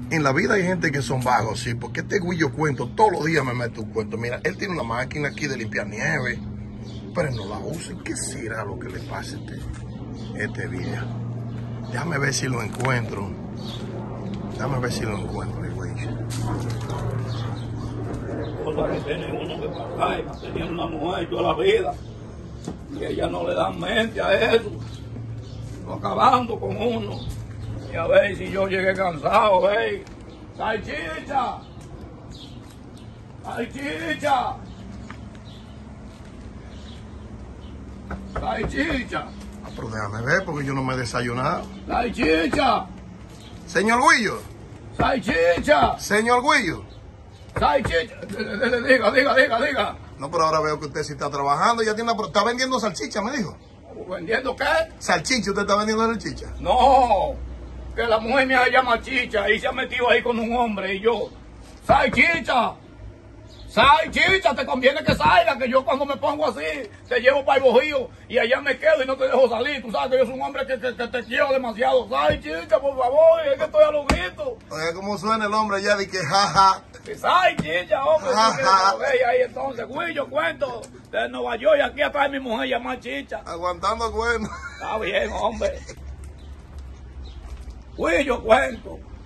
En la vida hay gente que son vagos, sí, porque este Guillo Cuento todos los días me mete un cuento. Mira, él tiene una máquina aquí de limpiar nieve, pero él no la usa. ¿Qué será lo que le pasa a este viejo? Déjame ver si lo encuentro. Déjame ver si lo encuentro, el güey. Cosa que tiene uno que pasar, teniendo una mujer toda la vida. Y ella no le dan mente a eso. Acabando con uno. Y a ver si yo llegué cansado, ¿veis? ¡Salchicha! ¡Salchicha! ¡Salchicha! Ah, pero déjame ver porque yo no me he desayunado. ¡Salchicha! Señor Guillo. ¡Salchicha! Señor Guillo. ¡Salchicha! Diga. No, pero ahora veo que usted sí está trabajando. Ya tiene está vendiendo salchicha, me dijo. ¿Vendiendo qué? Salchicha, ¿usted está vendiendo salchicha? No, que la mujer mía se llama Chicha y se ha metido ahí con un hombre y yo, ¡Salchicha! ¡Salchicha! Te conviene que salga, que yo cuando me pongo así te llevo para el Bojío y allá me quedo y no te dejo salir. Tú sabes que yo soy un hombre que te quiero demasiado. ¡Salchicha, por favor! Es que estoy a los gritos. Oiga, ¿cómo suena el hombre ya de que jaja? ¡Salchicha, hombre! Ahí entonces, Guillo Cuento de Nueva York y aquí atrás mi mujer llamada Chicha. Aguantando el cuento. Está bien, hombre. Guillo Cuento.